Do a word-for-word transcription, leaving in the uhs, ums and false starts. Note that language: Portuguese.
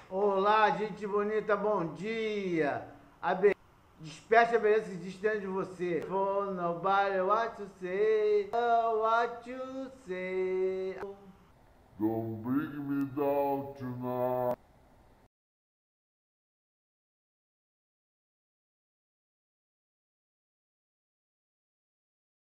Olá, gente bonita, bom dia. A be... Desperte a beleza que existe dentro de você. For nobody what to say, oh, what you say.